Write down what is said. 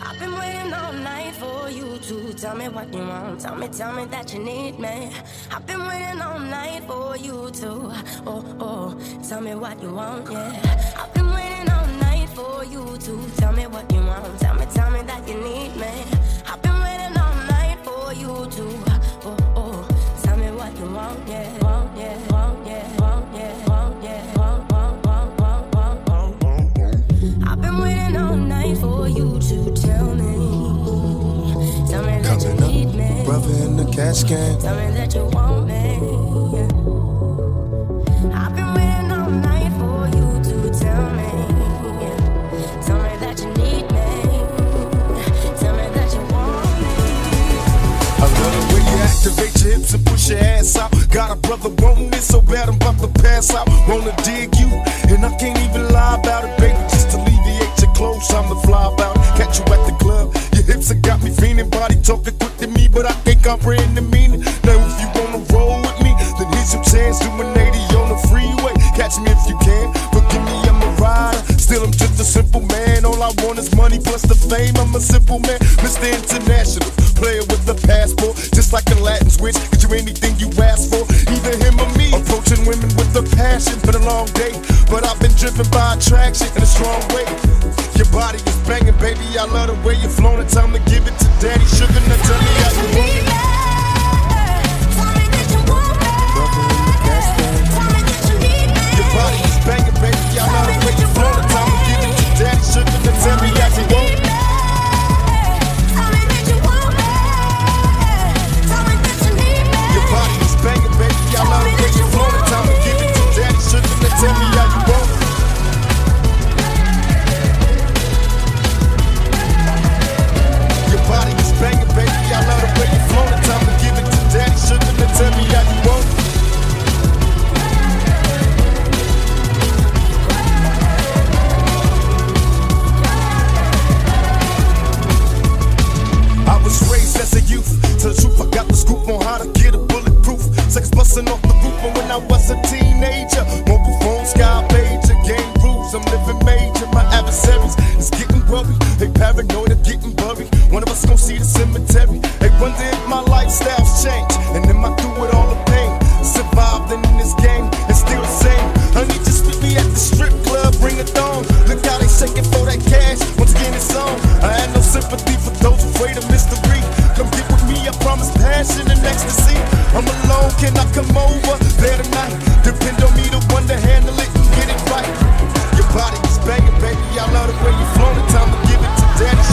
I've been waiting all night for you to tell me what you want. Tell me that you need me. I've been waiting all night for you to, tell me what you want, yeah. I've been waiting all night for you to tell me what you want. Tell me that you need me. I've been waiting all night for you to, tell me what you want, yeah. Want, yeah, want, yeah, want, yeah, want, yeah, want. I've been waiting all night for you to tell me that you need me. Brother in the cash can. Tell me that you want me. I've been waiting all night for you to tell me that you need me. Tell me that you want me. I love the way you activate your hips and push your ass out. Got a brother wanting it so bad I'm about to pass out. Wanna dig you, and I can't even lie about it, baby. Just to alleviate your clothes, I'm the fly about it. Catch you at the club, your hips have got me fiending. Body talking quick to me, but I can't comprehend the meaning. Now if you wanna roll with me, then here's your chance. Doing 80 on the freeway, catch me if you can. Forgive me, I'm a rider, still I'm just a simple man. All I want is money plus the fame, I'm a simple man. Mr. International, player with a passport. Just like a Latin switch, get you anything you ask for. Either him or me, approaching women with a passion. Been a long day, but I've been driven by attraction in a strong way. Your body is banging, baby, I love the way you're flowing. It's time to give it to Daddy Sugar. Now tell me how you want it. Tell me that you want me. Tell me that you need me. Your body is banging, baby, I love the way you're flowing. It's time to give it to Daddy Sugar. Now tell me how you want it. Tell me that you want me. Tell me that you need me. Your body is banging, baby, I love the way you're flowing. It's time to give it to Daddy Sugar. Now tell me how you want it. Your body is banging, baby, I love the way you're flowing. It's time to give it to Daddy Sugar. Now tell me how you want it. I was raised as a youth. Tell the truth, I got the scoop on how to get a bulletproof. Sex busting off the roof, and when I was a teenager, mobile phone, sky pager, game rules. I'm living major. My adversaries is getting worried. They paranoid of getting buried. One of us gon' see the cemetery. They wonder if my lifestyle's changed, and am I through with all the pain? Survived in this game and still the same. Honey, just meet me at the strip club, bring it on. Look how they shaking for that cash. Once again, it's on. I had no sympathy for those afraid of mystery. Come get with me, I promise passion and ecstasy. I'm alone, can I come over there tonight? Depend on me, the one to handle it and get it right. Your body is banging, baby, I love the way you're flowing. Time to give it to Daddy